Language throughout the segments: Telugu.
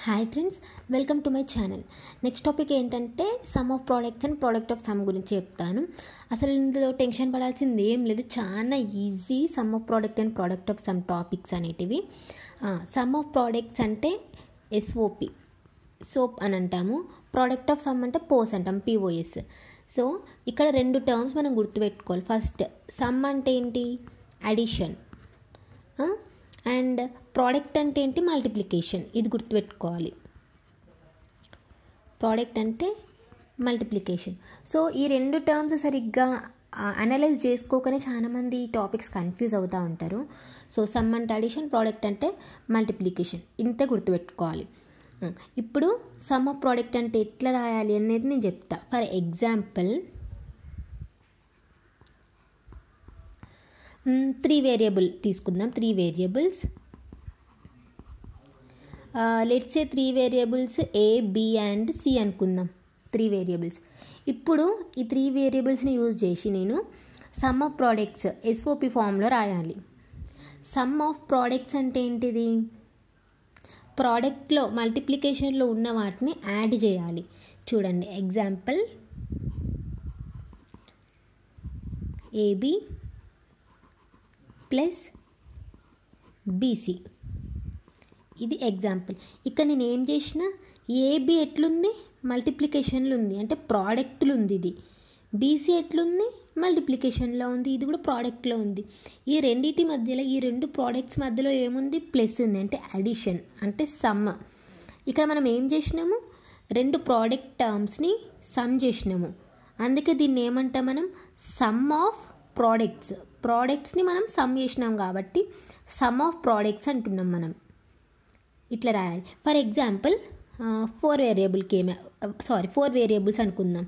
Hi friends, welcome to my channel. Next topic ఏంటంటే sum of products and product of sum గురించి చెప్తాను. అసలు ఇందులో టెన్షన్ పడాల్సింది ఏం లేదు, చాలా easy. Sum of product and product of sum topics అనేటివి. సమ్ ఆఫ్ ప్రోడక్ట్స్ అంటే ఎస్ఓపి, సోప్ అని అంటాము. ప్రోడక్ట్ ఆఫ్ సమ్ అంటే పోస్ అంటాం, పిఓఎస్. సో ఇక్కడ రెండు టర్మ్స్ మనం గుర్తుపెట్టుకోవాలి. ఫస్ట్, సమ్ అంటే ఏంటి? అడిషన్. అండ్ ప్రోడక్ట్ అంటే ఏంటి? మల్టిప్లికేషన్. ఇది గుర్తుపెట్టుకోవాలి. ప్రోడక్ట్ అంటే మల్టిప్లికేషన్. సో ఈ రెండు టర్మ్స్ సరిగ్గా అనలైజ్ చేసుకోకనే చాలామంది ఈ టాపిక్స్ కన్ఫ్యూజ్ అవుతూ ఉంటారు. సో సమ్ అంటే అడిషన్, ప్రోడక్ట్ అంటే మల్టిప్లికేషన్, ఇంత గుర్తుపెట్టుకోవాలి. ఇప్పుడు సమ్ ఆఫ్ ప్రోడక్ట్ అంటే ఎట్లా రాయాలి అనేది నేను చెప్తా. ఫర్ ఎగ్జాంపుల్, 3 వేరియబుల్ తీసుకుందాం. 3 variables, let's say 3 variables A, B and C అనుకుందాం. 3 వేరియబుల్స్. ఇప్పుడు ఈ 3 వేరియబుల్స్ని యూజ్ చేసి నేను సమ్ ఆఫ్ ప్రోడక్ట్స్ ఎస్ఓపి ఫామ్లో రాయాలి. సమ్ ఆఫ్ ప్రోడక్ట్స్ అంటే ఏంటిది? ప్రోడక్ట్లో మల్టిప్లికేషన్లో ఉన్న వాటిని యాడ్ చేయాలి. చూడండి, ఎగ్జాంపుల్ ఏబి ప్లస్ బీసీ, ఇది ఎగ్జాంపుల్. ఇక్కడ నేను ఏం చేసిన, ఏబి ఎట్లుంది? మల్టిప్లికేషన్లో ఉంది, అంటే ప్రోడక్ట్లో ఉంది. ఇది బీసీ ఎట్లుంది? మల్టిప్లికేషన్లో ఉంది. ఇది కూడా ప్రోడక్ట్లో ఉంది. ఈ రెండింటి మధ్యలో, ఈ రెండు ప్రోడక్ట్స్ మధ్యలో ఏముంది? ప్లస్ ఉంది, అంటే అడిషన్, అంటే సమ్. ఇక్కడ మనం ఏం చేసినాము? రెండు ప్రోడక్ట్ టర్మ్స్ని సమ్ చేసినాము. అందుకే దీన్ని ఏమంటాం మనం? Some of products. ప్రోడక్ట్స్ని మనం సమ్ చేసినాం కాబట్టి సమ్ ఆఫ్ ప్రోడక్ట్స్ అంటున్నాం మనం. ఇట్లా రాయాలి. ఫర్ ఎగ్జాంపుల్ 4 వేరియబుల్స్ అనుకుందాం.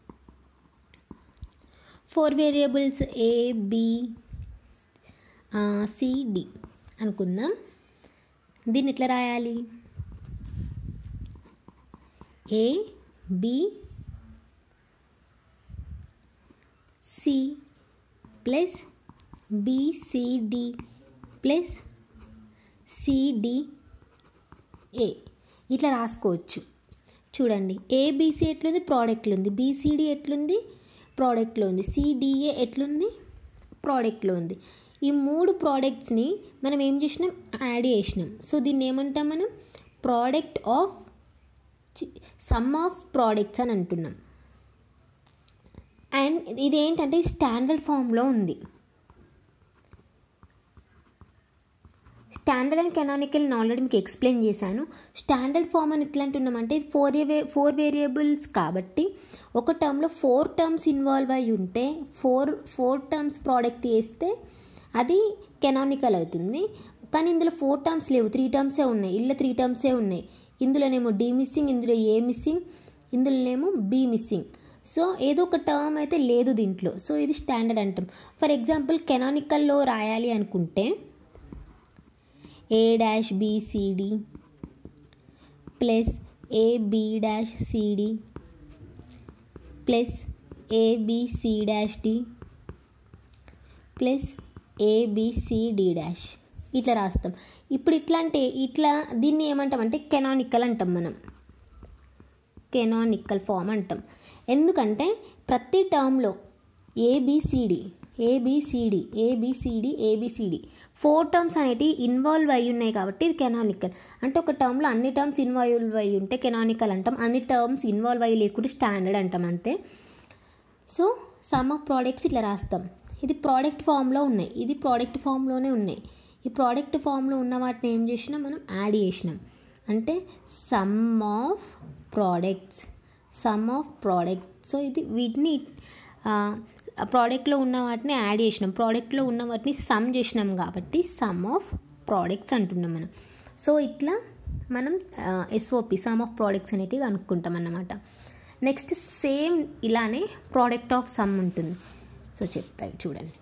4 variables A, B, C, D అనుకుందాం. దీన్ని ఎట్లా రాయాలి? A, B, C plus B C D plus C D A, ఇట్లా రాసుకోవచ్చు. చూడండి, ఏబిసి ఎట్లుంది? ప్రోడక్ట్లో ఉంది. బీసీడీ ఎట్లుంది? ప్రోడక్ట్లో ఉంది. సిడిఏ ఎట్లుంది? ప్రోడక్ట్లో ఉంది. ఈ 3 ప్రోడక్ట్స్ని మనం ఏం చేసినాం? యాడ్ చేసినాం. సో దీన్ని ఏమంటాం మనం? Product of sum of products అని అంటున్నాం. అండ్ ఇదేంటంటే స్టాండర్డ్ ఫామ్లో ఉంది. స్టాండర్డ్ అండ్ కెనానికల్ ఆల్రెడీ మీకు ఎక్స్ప్లెయిన్ చేశాను. స్టాండర్డ్ ఫామ్ అని ఎట్లా అంటున్నామంటే, 4 వేరియబుల్స్ కాబట్టి ఒక టర్మ్లో 4 టర్మ్స్ ఇన్వాల్వ్ అయి ఉంటే 4 టర్మ్స్ ప్రోడక్ట్ చేస్తే అది కెనానికల్ అవుతుంది. కానీ ఇందులో 4 టర్మ్స్ లేవు, 3 టర్మ్సే ఉన్నాయి. ఇలా 3 టర్మ్సే ఉన్నాయి. ఇందులోనేమో డి మిస్సింగ్, ఇందులో ఏ మిస్సింగ్, ఇందులోనేమో బి మిస్సింగ్. సో ఏదో ఒక టర్మ్ అయితే లేదు దీంట్లో. సో ఇది స్టాండర్డ్ అంటాం. ఫర్ ఎగ్జాంపుల్ కెనానికల్లో రాయాలి అనుకుంటే A dash B C D plus A B dash C D plus A B C dash D plus A B C D dash, ఇట్లా రాస్తాం. ఇప్పుడు ఇట్లా దీన్ని ఏమంటామంటే కెనానికల్ అంటాం మనం. కెనానికల్ ఫామ్ అంటాం. ఎందుకంటే ప్రతి టర్మ్లో ఏబిసిడి 4 టర్మ్స్ అనేటివి ఇన్వాల్వ్ అయి ఉన్నాయి కాబట్టి ఇది కెనానికల్. అంటే ఒక టర్మ్లో అన్ని టర్మ్స్ ఇన్వాల్వ్ అయి ఉంటే కెనానికల్ అంటాం. అన్ని టర్మ్స్ ఇన్వాల్వ్ అయ్యి లేకుంటే స్టాండర్డ్ అంటాం, అంతే. సో సమ్ ఆఫ్ ప్రోడక్ట్స్ ఇట్లా రాస్తాం. ఇది ప్రోడక్ట్ ఫామ్లో ఉన్నాయి, ఇది ప్రోడక్ట్ ఫామ్లోనే ఉన్నాయి. ఈ ప్రోడక్ట్ ఫామ్లో ఉన్న వాటిని ఏం చేసినాం మనం? యాడ్ చేసినాం. అంటే సమ్ ఆఫ్ ప్రోడక్ట్స్. సో ఇది వీటిని ప్రోడక్ట్లో ఉన్న వాటిని యాడ్ చేసినాం, ప్రోడక్ట్లో ఉన్న వాటిని సమ్ చేసినాం కాబట్టి సమ్ ఆఫ్ ప్రోడక్ట్స్ అంటున్నాం మనం. సో ఇట్లా మనం ఎస్ఓపి సమ్ ఆఫ్ ప్రోడక్ట్స్ అనేటివి కనుక్కుంటాం అన్నమాట. నెక్స్ట్ సేమ్ ఇలానే ప్రోడక్ట్ ఆఫ్ సమ్ ఉంటుంది. సో చెప్తాయి చూడండి.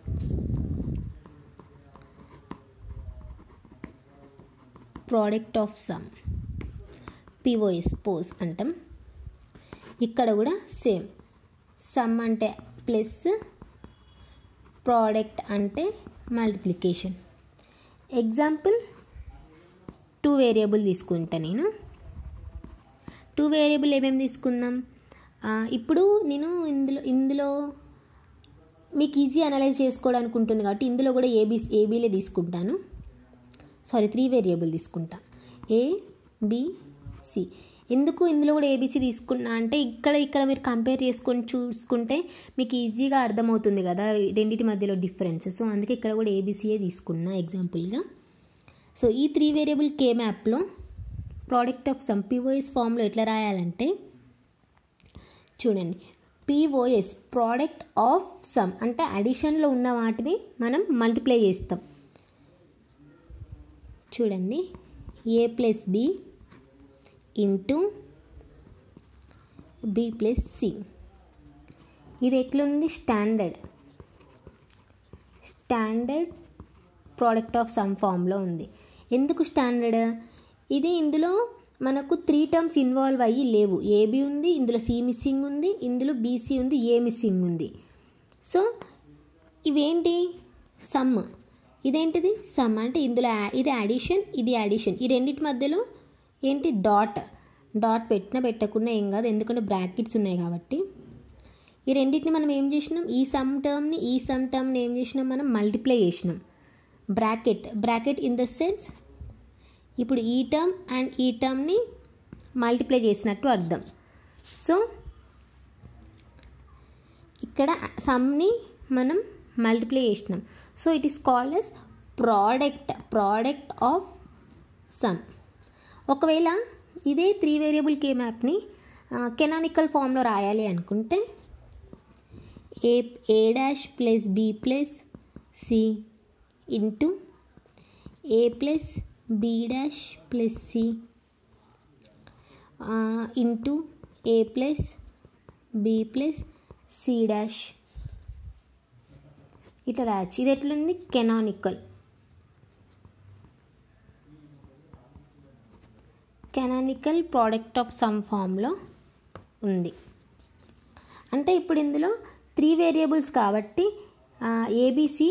Product of sum, P O S, POS అంటాం. ఇక్కడ కూడా సేమ్. సమ్ అంటే ప్లస్, ప్రోడక్ట్ అంటే మల్టిప్లికేషన్. ఎగ్జాంపుల్ 2 వేరియబుల్ తీసుకుంటా నేను. 2 వేరియబుల్ ఏమేమి తీసుకుందాం. ఇప్పుడు నేను ఇందులో మీకు ఈజీ అనలైజ్ చేసుకోవడానికి ఉంటుంది కాబట్టి ఇందులో కూడా ఏబీలే తీసుకుంటాను. 3 వేరియబుల్ తీసుకుంటా, ఏబిసి. ఎందుకు ఇందులో కూడా ఏబీసీ తీసుకున్నా అంటే ఇక్కడ మీరు కంపేర్ చేసుకొని చూసుకుంటే మీకు ఈజీగా అర్థమవుతుంది కదా రెండింటి మధ్యలో డిఫరెన్స్. సో అందుకే ఇక్కడ కూడా ఏబీసీయే తీసుకున్నా ఎగ్జాంపుల్గా. సో ఈ 3 వేరియబుల్ కే మ్యాప్లో ప్రోడక్ట్ ఆఫ్ సమ్ పిఓఎస్ ఫామ్లో ఎట్లా రాయాలంటే చూడండి, పిఓఎస్ ప్రోడక్ట్ ఆఫ్ సమ్ అంటే అడిషన్లో ఉన్న వాటిని మనం మల్టిప్లై చేస్తాం. చూడండి, A plus B into B plus C. ఇది ఎట్లుంది, స్టాండర్డ్ ప్రోడక్ట్ ఆఫ్ సమ్ ఫామ్లో ఉంది. ఎందుకు స్టాండర్డ్? ఇందులో మనకు 3 టర్మ్స్ ఇన్వాల్వ్ అయ్యి లేవు. ఏబి ఉంది, ఇందులో సి మిస్సింగ్ ఉంది, ఇందులో బీసీ ఉంది, ఏ మిస్సింగ్ ఉంది. సో ఇవేంటి, సమ్. ఇదేంటిది, సమ్ అంటే ఇందులో ఇది అడిషన్, ఇది అడిషన్. ఈ రెండింటి మధ్యలో ఏంటి, డాట్ పెట్టకున్నా ఏం కాదు, ఎందుకంటే బ్రాకెట్స్ ఉన్నాయి కాబట్టి. ఈ రెండింటిని మనం ఏం చేసినాం, ఈ సమ్ టర్మ్ని ఏం చేసినాం, మనం మల్టిప్లై చేసినాం. బ్రాకెట్ ఇన్ ద సెన్స్ ఇప్పుడు ఈ టర్మ్ అండ్ ఈ టర్మ్ని మల్టిప్లై చేసినట్టు అర్థం. సో ఇక్కడ సమ్ని మనం మల్టిప్లై చేసినాం. So it is called as product of sum. ఒకవేళ ఇదే 3 వేరియబుల్ కే మ్యాప్ని కెనానికల్ ఫామ్లో రాయాలి అనుకుంటే A dash plus B plus C into A plus B dash plus C into A plus B plus C dash ఇట్లా రాయచ్చు. ఇది ఎట్లుంది, కెనానికల్ ప్రోడక్ట్ ఆఫ్ సమ్ ఫామ్లో ఉంది. అంటే ఇప్పుడు ఇందులో 3 వేరియబుల్స్ కాబట్టి ఏబీసీ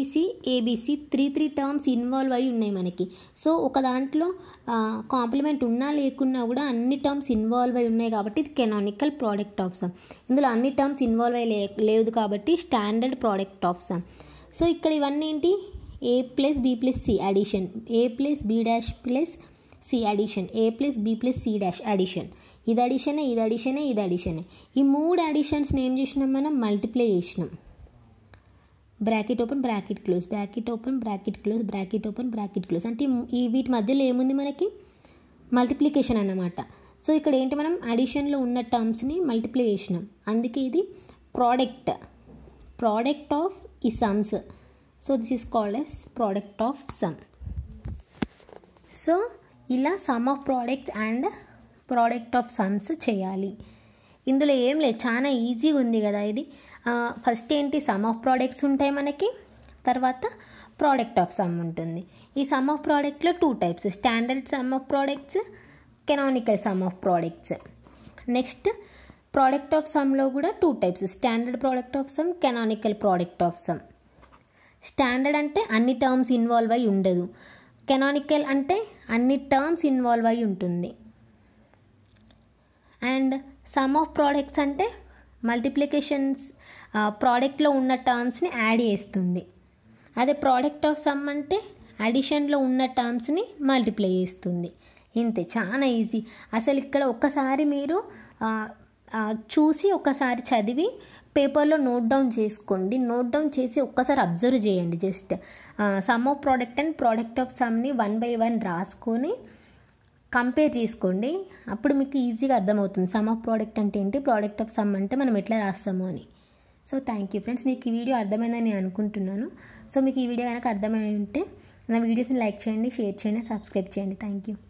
3 టర్మ్స్ ఇన్వాల్వ్ అయి ఉన్నాయి మనకి. సో ఒక దాంట్లో కాంప్లిమెంట్ ఉన్నా లేకున్నా కూడా అన్ని టర్మ్స్ ఇన్వాల్వ్ అయి ఉన్నాయి కాబట్టి ఇది కెనానికల్ ప్రోడక్ట్ ఆఫ్ సమ్. ఇందులో అన్ని టర్మ్స్ ఇన్వాల్వ్ అయ్యి లేదు కాబట్టి standard product of sum. So ఇక్కడ ఇవన్నీ ఏంటి, A plus B plus C addition, A plus B dash plus C addition, A plus B plus C dash addition. ఇది అడిషనే. ఈ 3 అడిషన్స్ని ఏం చేసినాం, మనం మల్టిప్లై చేసినాం. Bracket open bracket close, bracket open bracket close, bracket open bracket close. అంటే వీటి మధ్యలో ఏముంది మనకి, మల్టిప్లికేషన్ అన్నమాట. సో ఇక్కడ ఏంటి, మనం అడిషన్లో ఉన్న టర్మ్స్ని మల్టిప్లై చేసినాం. అందుకే ఇది ప్రోడక్ట్ ఆఫ్ ఈ sums. So this is called as product of sum. So ఇలా sum of products and product of sums చేయాలి. ఇందులో ఏం లేదు, చాలా ఈజీగా ఉంది కదా ఇది. ఫస్ట్ ఏంటి, సమ్ ఆఫ్ ప్రోడక్ట్స్ ఉంటాయి మనకి, తర్వాత ప్రోడక్ట్ ఆఫ్ సమ్ ఉంటుంది. ఈ సమ్ ఆఫ్ ప్రోడక్ట్లో 2 types, standard sum of products, canonical sum of products. Next product of సమ్లో కూడా 2 types, standard product of sum, canonical product of sum. Standard అంటే అన్ని టర్మ్స్ ఇన్వాల్వ్ అయి ఉండదు, కెనానికల్ అంటే అన్ని టర్మ్స్ ఇన్వాల్వ్ అయి ఉంటుంది. అండ్ సమ్ ఆఫ్ ప్రోడక్ట్స్ అంటే మల్టిప్లికేషన్స్, ప్రోడక్ట్లో ఉన్న టర్మ్స్ని యాడ్ చేస్తుంది. అదే ప్రోడక్ట్ ఆఫ్ సమ్ అంటే అడిషన్లో ఉన్న టర్మ్స్ని మల్టిప్లై చేస్తుంది. ఇంతే, చాలా ఈజీ. అసలు ఇక్కడ ఒక్కసారి మీరు చూసి ఒకసారి చదివి పేపర్లో నోట్ డౌన్ చేసుకోండి. నోట్ డౌన్ చేసి ఒక్కసారి అబ్జర్వ్ చేయండి. Just sum of product and product of సమ్ని 1 by 1 రాసుకొని కంపేర్ చేసుకోండి. అప్పుడు మీకు ఈజీగా అర్థమవుతుంది సమ్ ఆఫ్ ప్రోడక్ట్ అంటే ఏంటి, ప్రోడక్ట్ ఆఫ్ సమ్ అంటే మనం ఎట్లా రాస్తాము అని. సో థ్యాంక్ యూ ఫ్రెండ్స్, మీకు ఈ వీడియో అర్థమైందని నేను అనుకుంటున్నాను. సో మీకు ఈ వీడియో కనుక అర్థమై ఉంటే నా వీడియోస్ని లైక్ చేయండి, షేర్ చేయండి, సబ్స్క్రైబ్ చేయండి. Thank you.